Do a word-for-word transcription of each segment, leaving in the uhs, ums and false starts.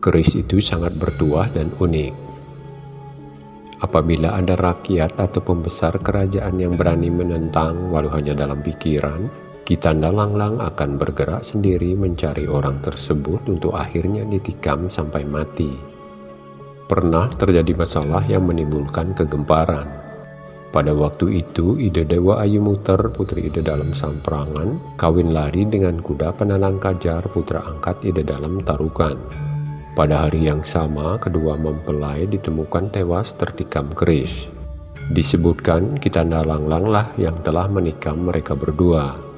Keris itu sangat bertuah dan unik. Apabila ada rakyat atau pembesar kerajaan yang berani menentang walau hanya dalam pikiran, Kitanda Langlang akan bergerak sendiri mencari orang tersebut untuk akhirnya ditikam sampai mati. Pernah terjadi masalah yang menimbulkan kegemparan. Pada waktu itu, Ida Dewa Ayumuter, putri Ida Dalam Samprangan, kawin lari dengan kuda penalang Kajar, putra angkat Ida Dalam Tarukan. Pada hari yang sama, kedua mempelai ditemukan tewas tertikam keris. Disebutkan Kitanda Langlang lah yang telah menikam mereka berdua.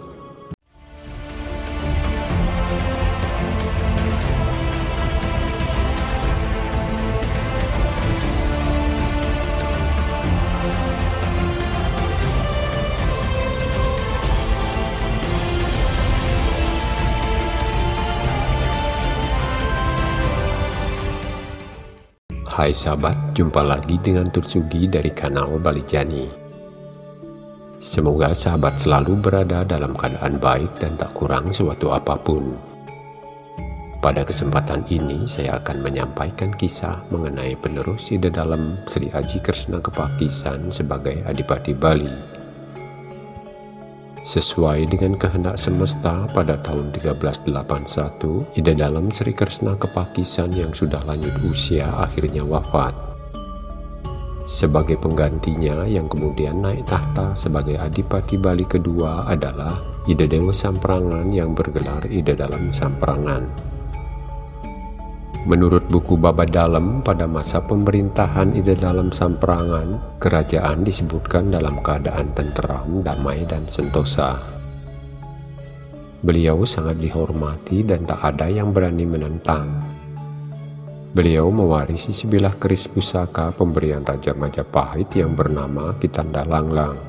Hai sahabat, jumpa lagi dengan Tutsugi dari kanal Balijani. Semoga sahabat selalu berada dalam keadaan baik dan tak kurang suatu apapun. Pada kesempatan ini saya akan menyampaikan kisah mengenai penerus Ida Dalam Sri Aji Kresna Kepakisan sebagai Adipati Bali. Sesuai dengan kehendak semesta, pada tahun seribu tiga ratus delapan puluh satu, Ida Dalam Sri Kresna Kepakisan yang sudah lanjut usia akhirnya wafat. Sebagai penggantinya yang kemudian naik tahta sebagai Adipati Bali kedua adalah Ida Dewa Samprangan yang bergelar Ida Dalam Samprangan. Menurut buku Baba Dalam, pada masa pemerintahan Ida Dalam Samprangan, kerajaan disebutkan dalam keadaan tenteram, damai, dan sentosa. Beliau sangat dihormati dan tak ada yang berani menentang. Beliau mewarisi sebilah keris pusaka pemberian Raja Majapahit yang bernama Kitanda Langlang.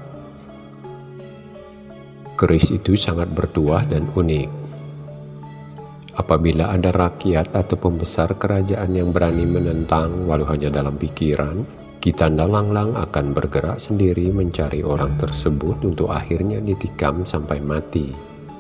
Keris itu sangat bertuah dan unik. Apabila ada rakyat atau pembesar kerajaan yang berani menentang walau hanya dalam pikiran, Kitanda Langlang akan bergerak sendiri mencari orang tersebut untuk akhirnya ditikam sampai mati.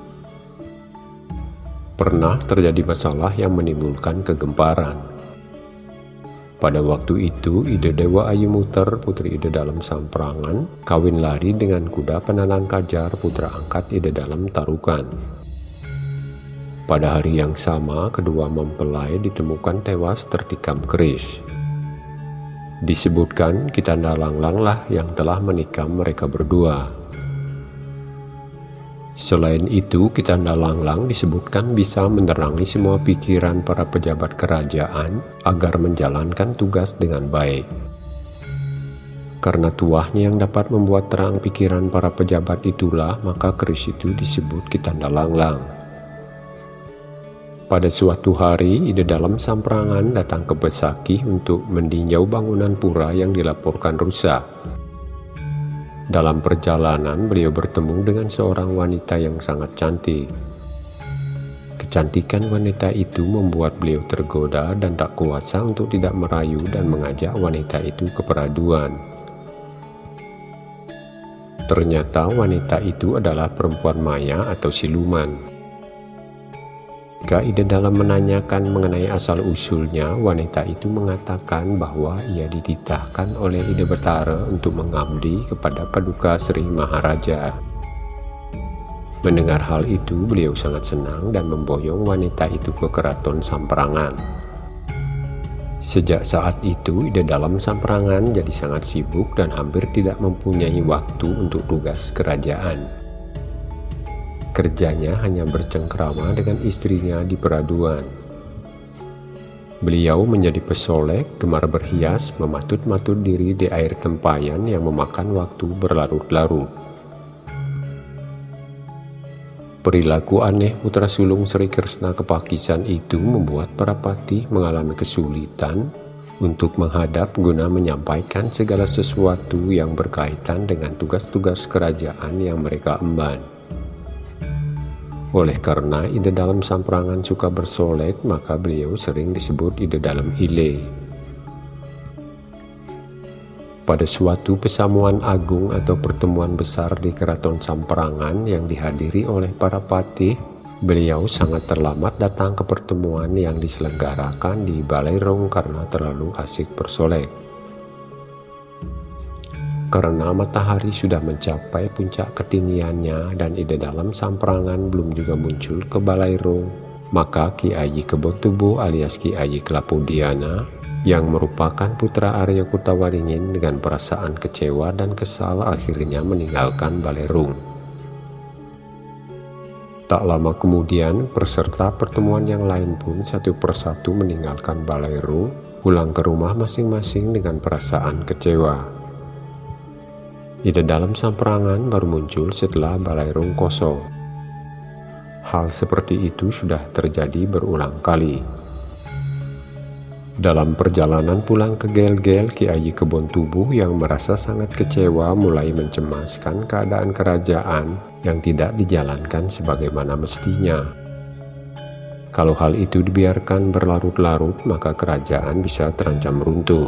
Pernah terjadi masalah yang menimbulkan kegemparan. Pada waktu itu, Ida Dewa Ayumuter, putri Ida Dalam Samprangan, kawin lari dengan kuda penalang Kajar, putra angkat Ida Dalam Tarukan. Pada hari yang sama, kedua mempelai ditemukan tewas tertikam keris. Disebutkan Kitanda Langlang lah yang telah menikam mereka berdua. Selain itu, Kitanda Langlang disebutkan bisa menerangi semua pikiran para pejabat kerajaan agar menjalankan tugas dengan baik. Karena tuahnya yang dapat membuat terang pikiran para pejabat itulah, maka keris itu disebut Kitanda Langlang. Pada suatu hari, Ida Dalam Samprangan datang ke Besakih untuk meninjau bangunan pura yang dilaporkan rusak. Dalam perjalanan, beliau bertemu dengan seorang wanita yang sangat cantik. Kecantikan wanita itu membuat beliau tergoda dan tak kuasa untuk tidak merayu dan mengajak wanita itu ke peraduan. Ternyata wanita itu adalah perempuan maya atau siluman. Ketika Ida Dalam menanyakan mengenai asal-usulnya, wanita itu mengatakan bahwa ia dititahkan oleh Ida Betara untuk mengabdi kepada Paduka Sri Maharaja. Mendengar hal itu, beliau sangat senang dan memboyong wanita itu ke Keraton Samprangan. Sejak saat itu, Ida Dalam Samprangan jadi sangat sibuk dan hampir tidak mempunyai waktu untuk tugas kerajaan. Kerjanya hanya bercengkrama dengan istrinya di peraduan. Beliau menjadi pesolek, gemar berhias, mematut-matut diri di air tempayan yang memakan waktu berlarut-larut. Perilaku aneh putra sulung Sri Kresna Kepakisan itu membuat para patih mengalami kesulitan untuk menghadap guna menyampaikan segala sesuatu yang berkaitan dengan tugas-tugas kerajaan yang mereka emban. Oleh karena Ida Dalam Samprangan suka bersolek, maka beliau sering disebut Ida Dalam Ile. Pada suatu pesamuan agung atau pertemuan besar di Keraton Samprangan yang dihadiri oleh para patih, Beliau sangat terlambat datang ke pertemuan yang diselenggarakan di Baleirung karena terlalu asik bersolek. Karena matahari sudah mencapai puncak ketinggiannya dan ide dalam Samprangan belum juga muncul ke Baleirung, maka Ki Aji Kebontubuh alias Ki Aji Kelapodiana yang merupakan putra Arya Kurtawaringin dengan perasaan kecewa dan kesal akhirnya meninggalkan Baleirung. Tak lama kemudian, peserta pertemuan yang lain pun satu persatu meninggalkan Baleirung, pulang ke rumah masing-masing dengan perasaan kecewa. Ide dalam Samprangan baru muncul setelah Baleirung kosong. Hal seperti itu sudah terjadi berulang kali. Dalam perjalanan pulang ke Gel-Gel, Ki Aji Kebontubuh yang merasa sangat kecewa mulai mencemaskan keadaan kerajaan yang tidak dijalankan sebagaimana mestinya. Kalau hal itu dibiarkan berlarut-larut, maka kerajaan bisa terancam runtuh.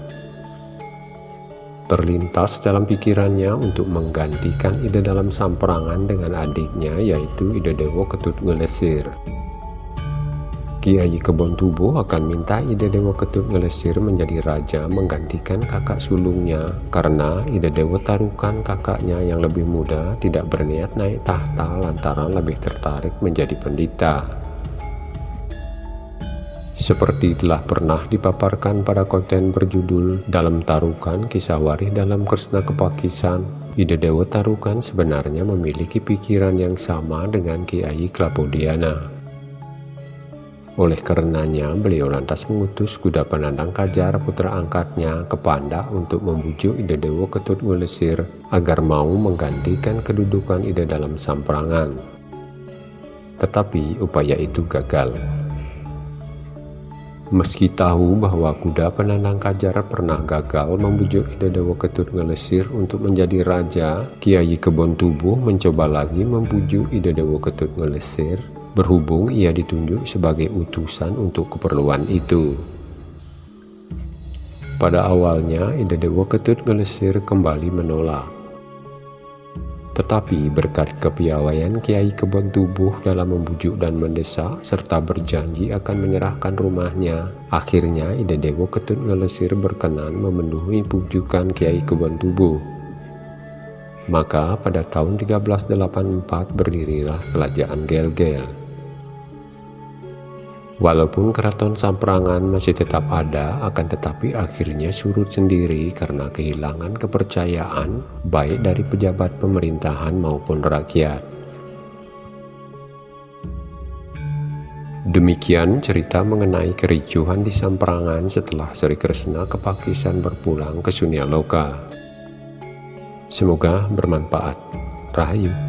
Terlintas dalam pikirannya untuk menggantikan ide dalam Samprangan dengan adiknya, yaitu Ide Dewa Ketut Ngelesir. Ki Aji Kebontubuh akan minta Ide Dewa Ketut Ngelesir menjadi raja menggantikan kakak sulungnya, karena Ide Dewa Tarukan kakaknya yang lebih muda tidak berniat naik tahta lantaran lebih tertarik menjadi pendeta. Seperti telah pernah dipaparkan pada konten berjudul Dalam Tarukan Kisah Warih dalam Kresna Kepakisan, Ide Dewa Tarukan sebenarnya memiliki pikiran yang sama dengan Ki Aji Kelapodiana. Oleh karenanya, beliau lantas mengutus kuda penandang Kajar putra angkatnya ke Pandak untuk membujuk Ide Dewa Ketut Ngelesir agar mau menggantikan kedudukan Ide dalam Samprangan. Tetapi upaya itu gagal. Meski tahu bahwa kuda penandang Kajar pernah gagal membujuk Ide Dewa Ketut Ngelesir untuk menjadi raja, Ki Aji Kebontubuh mencoba lagi membujuk Ide Dewa Ketut Ngelesir, berhubung ia ditunjuk sebagai utusan untuk keperluan itu. Pada awalnya, Ide Dewa Ketut Ngelesir kembali menolak. Tetapi berkat kepiawaian Ki Aji Kebontubuh dalam membujuk dan mendesak, serta berjanji akan menyerahkan rumahnya, akhirnya Ide Dewa Ketut Ngelesir berkenan memenuhi pujukan Ki Aji Kebontubuh. Maka pada tahun tiga belas delapan puluh empat berdirilah Kerajaan Gel-Gel. Walaupun keraton Samprangan masih tetap ada, akan tetapi akhirnya surut sendiri karena kehilangan kepercayaan baik dari pejabat pemerintahan maupun rakyat. Demikian cerita mengenai kericuhan di Samprangan setelah Sri Kresna Kepakisan berpulang ke Sunyaloka. Semoga bermanfaat. Rahayu.